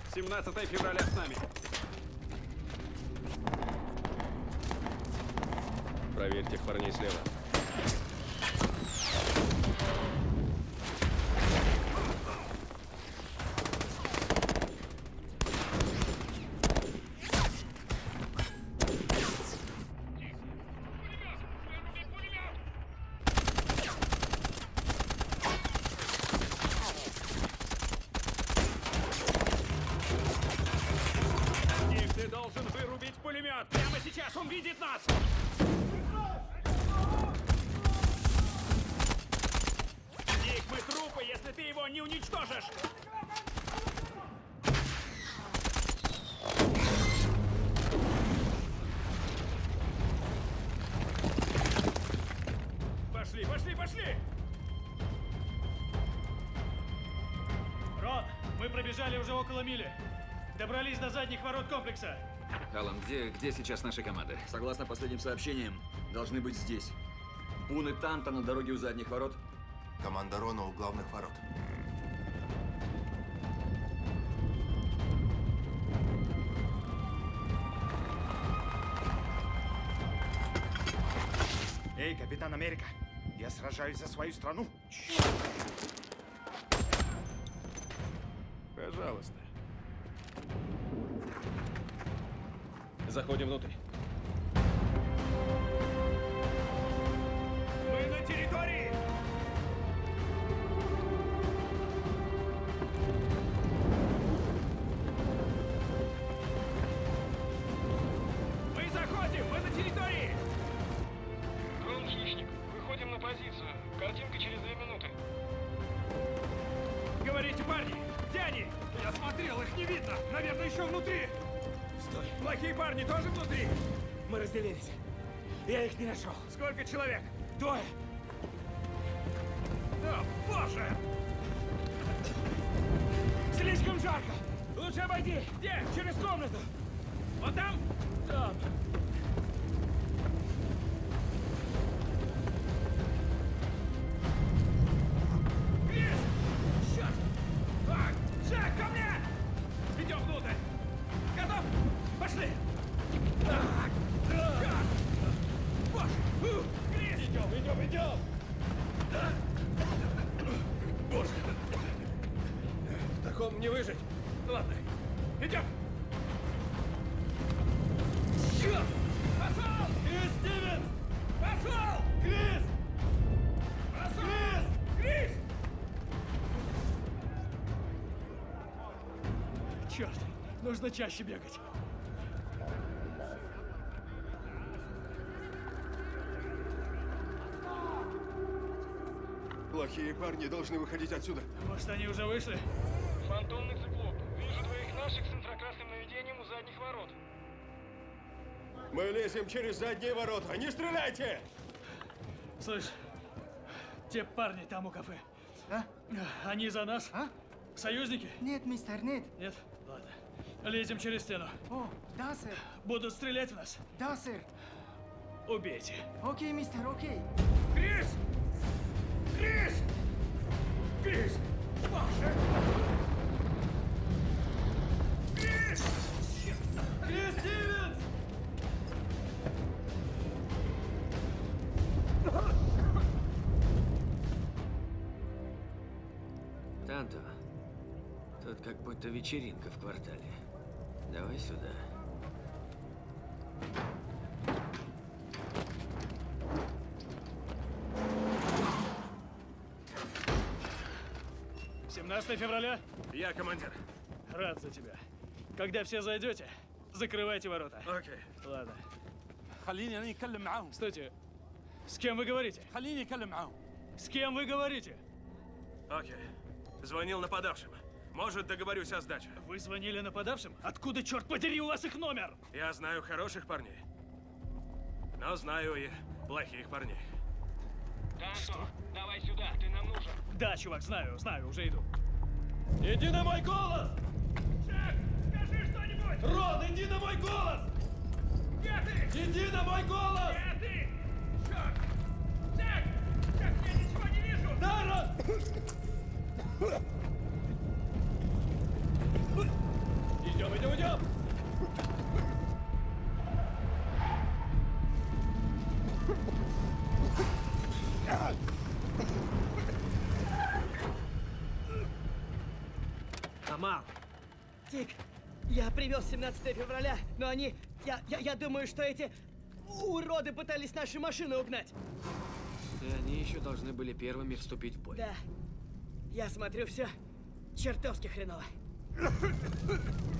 17 февраля с нами. Проверь тех парней слева. Дик, ты должен вырубить пулемет. Прямо сейчас он видит нас. Дик, мы трупы, если ты его не уничтожишь. Пошли, пошли, пошли! Рон, мы пробежали уже около мили. Добрались до задних ворот комплекса. Алан, где сейчас наша команда? Согласно последним сообщениям, должны быть здесь. Бун и Танта на дороге у задних ворот. Команда Рона у главных ворот. Эй, Капитан Америка, я сражаюсь за свою страну. Пожалуйста. Заходим внутрь. Мы на территории! Мы заходим! Мы на территории! Дрон «Хищник». Выходим на позицию. Картинка через 2 минуты. Говорите, парни! Где они? Я смотрел, их не видно! Наверное, еще внутри! Стой! Плохие парни тоже внутри? Мы разделились. Я их не нашел. Сколько человек? 2. О, боже! Слишком жарко. Лучше обойди. Где? Через комнату. Вот там? Там. Крис! Черт! Так! Джек, ко мне! Идем внутрь! Готов? Пошли! Так! Так! Боже! Крис! Идем! Боже! В таком не выжить. Ладно, идем! Черт! Пошел! Крис Стивенс! Пошел! Крис! Пошел! Крис! Черт, нужно чаще бегать. Плохие парни должны выходить отсюда. Может, они уже вышли? Фантомный циклоп. Вижу двоих наших с инфракрасным наведением у задних ворот. Мы лезем через задние ворота. Не стреляйте! Слышь, те парни там у кафе. А? Они за нас? А? Союзники? Нет, мистер, нет. Нет? Ладно. Лезем через стену. О, да, сэр. Будут стрелять в нас. Да, сэр. Убейте. Окей, мистер, окей. Крис! Крис! Крис! Боже! Крис! Крис Стивенс! Танто, тут как будто вечеринка в квартале. Давай сюда. — 17 февраля? Я командир. Рад за тебя. Когда все зайдете, закрывайте ворота. Окей. Ладно. خليني أنا أتكلم معاهم. Стойте. С кем вы говорите? خليني أتكلم معاهم. С кем вы говорите? Окей. Звонил нападавшим. Может, договорюсь о сдаче. Вы звонили нападавшим? Откуда, черт подери, у вас их номер? Я знаю хороших парней. Но знаю и плохих парней. Танто, давай сюда, ты нам нужен. Да, чувак, знаю, уже иду. Иди на мой голос! Джек, скажи что-нибудь! Рон, иди на мой голос! Где ты? Иди на мой голос! Где ты? Черт! Джек! Джек, я ничего не вижу! Да, Рон! Идем, идем! Камал, Дик, я привез 17 февраля, но они... Я думаю, что эти уроды пытались наши машины угнать. и они еще должны были первыми вступить в бой. Да. Я смотрю, все чертовски хреново.